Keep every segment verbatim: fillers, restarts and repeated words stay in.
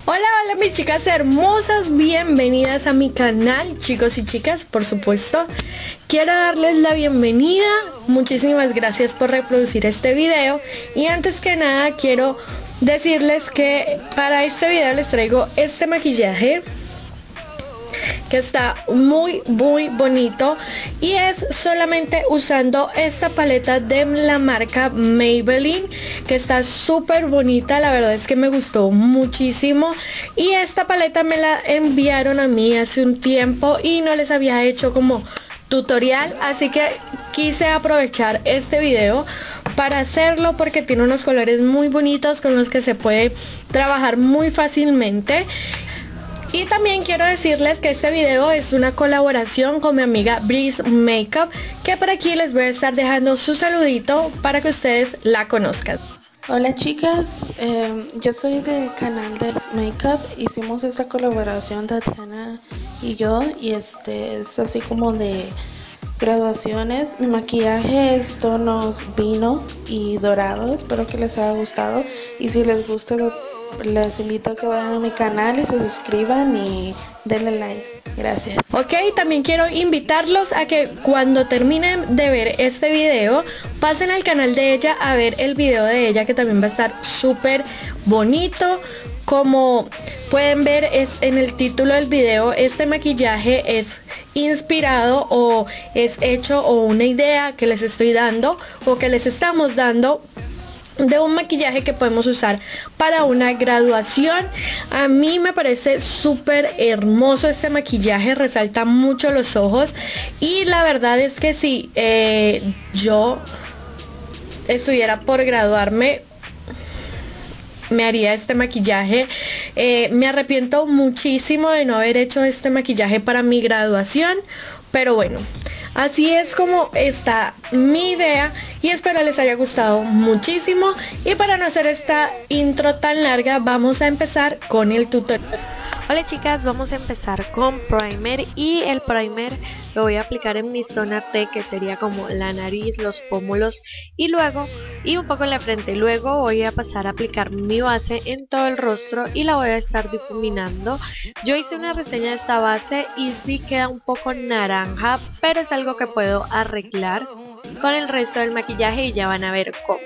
Hola, hola mis chicas hermosas, bienvenidas a mi canal, chicos y chicas, por supuesto. Quiero darles la bienvenida, muchísimas gracias por reproducir este video. Y antes que nada quiero decirles que para este video les traigo este maquillaje que está muy muy bonito y es solamente usando esta paleta de la marca Maybelline, que está súper bonita. La verdad es que me gustó muchísimo y esta paleta me la enviaron a mí hace un tiempo y no les había hecho como tutorial, así que quise aprovechar este video para hacerlo porque tiene unos colores muy bonitos con los que se puede trabajar muy fácilmente. Y también quiero decirles que este video es una colaboración con mi amiga Breeze Makeup, que por aquí les voy a estar dejando su saludito para que ustedes la conozcan. Hola chicas, eh, yo soy del canal de Makeup. Hicimos esta colaboración de Tatiana y yo, y este es así como de graduaciones. Mi maquillaje es tonos vino y dorado, espero que les haya gustado, y si les gusta les invito a que vayan a mi canal y se suscriban y denle like. Gracias. Ok, también quiero invitarlos a que cuando terminen de ver este video pasen al canal de ella a ver el video de ella, que también va a estar súper bonito. Como pueden ver es en el título del video, este maquillaje es inspirado o es hecho o una idea que les estoy dando o que les estamos dando de un maquillaje que podemos usar para una graduación. A mí me parece súper hermoso este maquillaje, resalta mucho los ojos y la verdad es que si eh, yo estuviera por graduarme me haría este maquillaje. Eh, me arrepiento muchísimo de no haber hecho este maquillaje para mi graduación, pero bueno, así es como está mi idea y espero les haya gustado muchísimo. Y para no hacer esta intro tan larga, vamos a empezar con el tutorial. Hola chicas, vamos a empezar con primer, y el primer lo voy a aplicar en mi zona T, que sería como la nariz, los pómulos y luego y un poco en la frente. Luego voy a pasar a aplicar mi base en todo el rostro y la voy a estar difuminando. Yo hice una reseña de esta base y sí queda un poco naranja, pero es algo que puedo arreglar con el resto del maquillaje y ya van a ver cómo.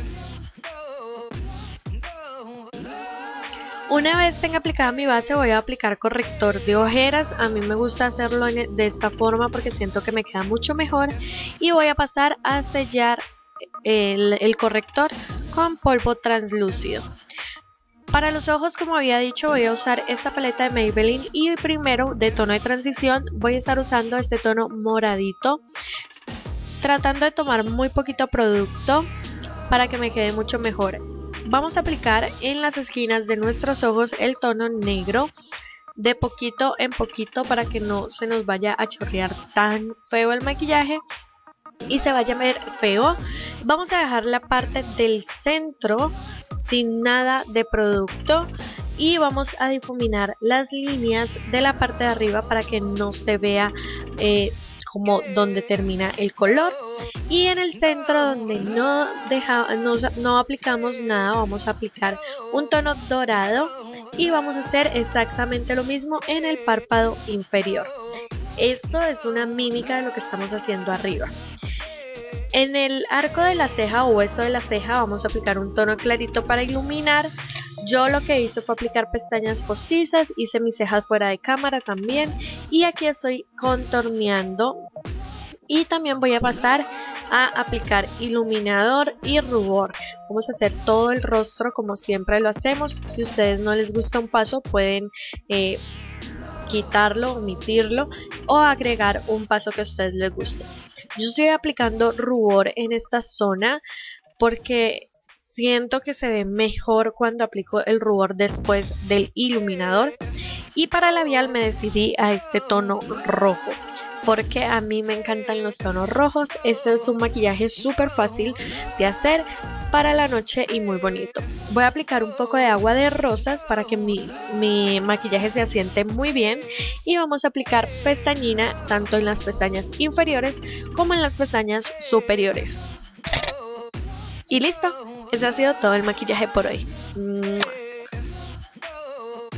Una vez tenga aplicada mi base, voy a aplicar corrector de ojeras. A mí me gusta hacerlo de esta forma porque siento que me queda mucho mejor. Y voy a pasar a sellar el, el corrector con polvo translúcido. Para los ojos, como había dicho, voy a usar esta paleta de Maybelline. Y primero, de tono de transición, voy a estar usando este tono moradito, tratando de tomar muy poquito producto para que me quede mucho mejor. Vamos a aplicar en las esquinas de nuestros ojos el tono negro, de poquito en poquito, para que no se nos vaya a chorrear tan feo el maquillaje y se vaya a ver feo. Vamos a dejar la parte del centro sin nada de producto y vamos a difuminar las líneas de la parte de arriba para que no se vea eh, como donde termina el color. Y en el centro, donde no, deja, no, no aplicamos nada, vamos a aplicar un tono dorado y vamos a hacer exactamente lo mismo en el párpado inferior. Esto es una mímica de lo que estamos haciendo arriba. En el arco de la ceja o hueso de la ceja vamos a aplicar un tono clarito para iluminar. Yo lo que hice fue aplicar pestañas postizas, hice mis cejas fuera de cámara también y aquí estoy contorneando. Y también voy a pasar a aplicar iluminador y rubor. Vamos a hacer todo el rostro como siempre lo hacemos. Si a ustedes no les gusta un paso, pueden eh, quitarlo, omitirlo o agregar un paso que a ustedes les guste. Yo estoy aplicando rubor en esta zona porque siento que se ve mejor cuando aplico el rubor después del iluminador. Y para labial me decidí a este tono rojo, porque a mí me encantan los tonos rojos. Este es un maquillaje súper fácil de hacer para la noche y muy bonito. Voy a aplicar un poco de agua de rosas para que mi, mi maquillaje se asiente muy bien. Y vamos a aplicar pestañina tanto en las pestañas inferiores como en las pestañas superiores. Y listo, ese ha sido todo el maquillaje por hoy.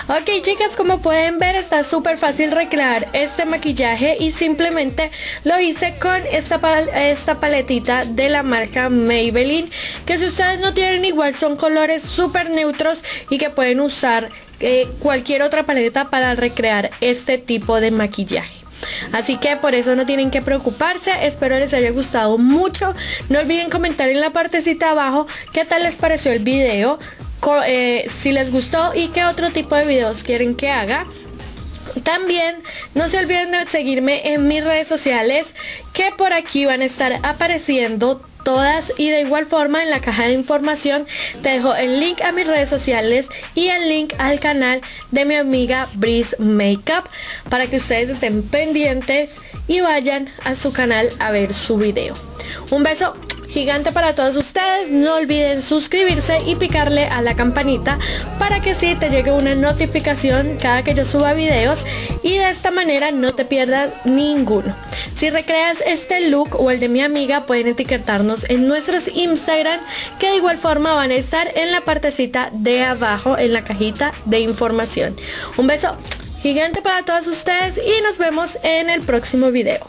Ok, chicas, como pueden ver, está súper fácil recrear este maquillaje y simplemente lo hice con esta, pal esta paletita de la marca Maybelline, que si ustedes no tienen, igual son colores súper neutros y que pueden usar eh, cualquier otra paleta para recrear este tipo de maquillaje. Así que por eso no tienen que preocuparse. Espero les haya gustado mucho. No olviden comentar en la partecita de abajo qué tal les pareció el video, eh, si les gustó y qué otro tipo de videos quieren que haga. También no se olviden de seguirme en mis redes sociales, que por aquí van a estar apareciendo todas, y de igual forma en la caja de información te dejo el link a mis redes sociales y el link al canal de mi amiga Breeze Makeup para que ustedes estén pendientes y vayan a su canal a ver su video. Un beso gigante para todos ustedes. No olviden suscribirse y picarle a la campanita para que sí te llegue una notificación cada que yo suba videos y de esta manera no te pierdas ninguno. Si recreas este look o el de mi amiga, pueden etiquetarnos en nuestros Instagram, que de igual forma van a estar en la partecita de abajo en la cajita de información. Un beso gigante para todos ustedes y nos vemos en el próximo video.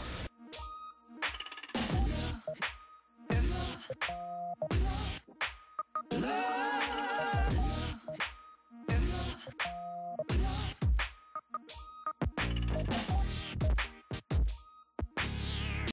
Love.